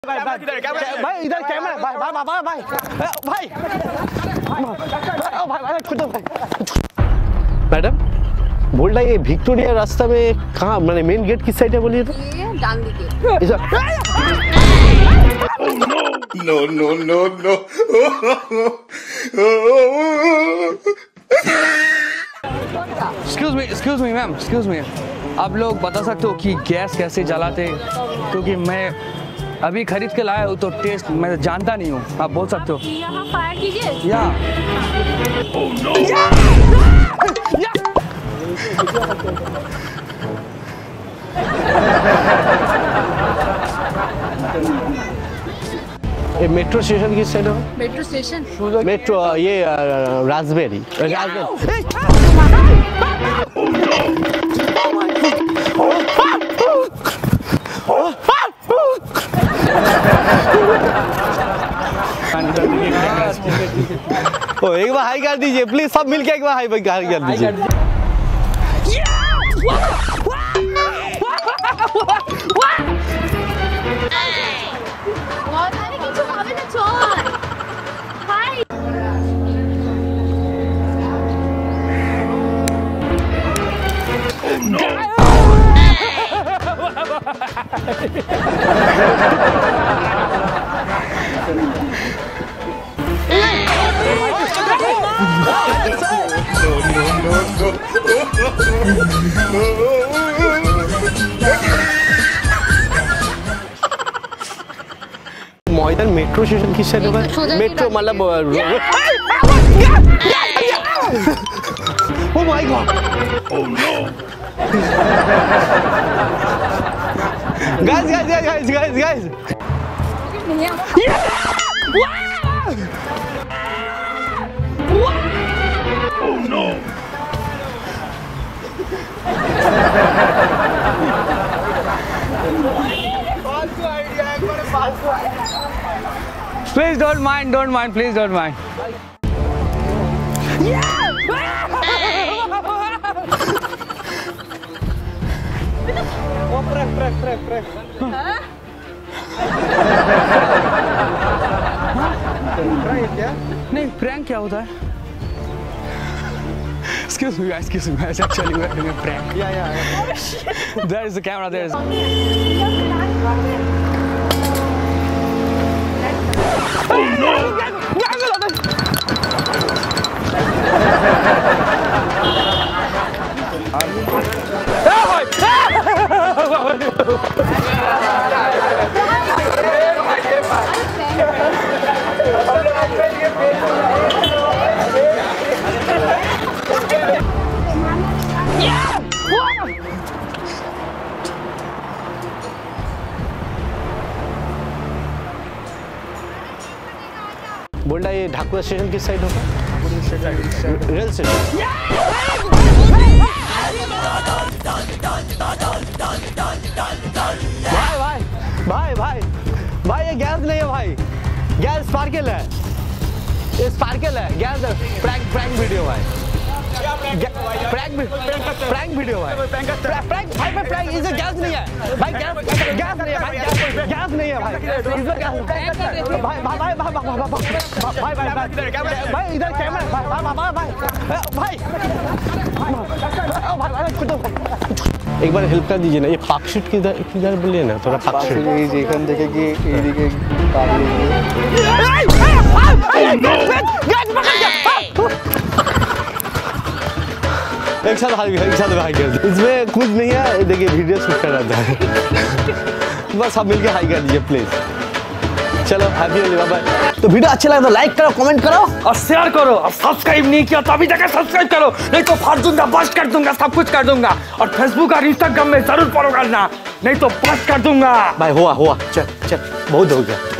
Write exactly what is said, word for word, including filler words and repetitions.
भाई भाई इधर कैमरा भाई भाई भाई भाई भाई भाई भाई मैडम बोल रहा है ये विक्टोरिया रास्ता में कहाँ मैंने मेन गेट किस साइड है बोलिए तो ये डांग दिखे no no no no excuse me excuse me ma'am excuse me आप लोग बता सकते हो कि गैस कैसे जलाते क्योंकि मैं अभी खरीद के लाया हूँ तो टेस्ट मैं जानता नहीं हूँ आप बोल सकते हो यहाँ फायर कीजिए या oh, no. ये मेट्रो स्टेशन किस साइड है? मेट्रो स्टेशन मेट्रो ये रास्पबेरी ओ एक बार हाई कर दीजिए प्लीज सब मिलके एक बार हाई कर दीजिए मोइदन मेट्रो स्टेशन किस साइड है? मेट्रो मतलब oh my god oh no guys guys guys guys guys oh no please don't mind don't mind please don't mind oh prank prank prank prank prank क्या? नहीं prank क्या होता है excuse me guys excuse me guys actually we're doing a prank yeah yeah there is the camera there is oh no बोल रहा है ये Dhakua station किस साइड होगा? रेल स्टेशन भाई भाई भाई भाई भाई ये गैस नहीं है भाई गैस स्पार्कल है ये स्पार्कल है गैस प्रैंक प्रैंक वीडियो भाई प्रैंक प्रैंक वीडियो है प्रैंक भाई भाई प्रैंक इसे गैस नहीं है भाई गैस गैस नहीं है भाई गैस नहीं है भाई इसमें गैस भाई भाई भाई भाई भाई भाई भाई भाई इधर कैमरा भाई भाई भाई भाई एक बार हेल्प कर दीजिए ना ये पार्कशीट किधर किधर बोलिए ना थोड़ा पार्कशीट এই যেখান থেকে কি এইদিকে एक साथ हाई एक साथ हाई कर दीजिए इसमें कुछ नहीं है देखिए वीडियो शूट कर रहा था बस सब मिलके हाई कर दीजिए प्लीज चलो हैप्पी होली बाय बाय तो वीडियो अच्छा लगा तो लाइक करो कमेंट करो और शेयर करो और सब्सक्राइब नहीं किया तो अभी जाकर सब्सक्राइब करो नहीं तो फाड़ दूंगा बस्ट कर दूंगा सब कुछ कर दूंगा और फेसबुक और इंस्टाग्राम में जरूर फॉलो करना नहीं तो बस्ट कर दूंगा भाई हुआ हुआ चल चल बहुत हो गया।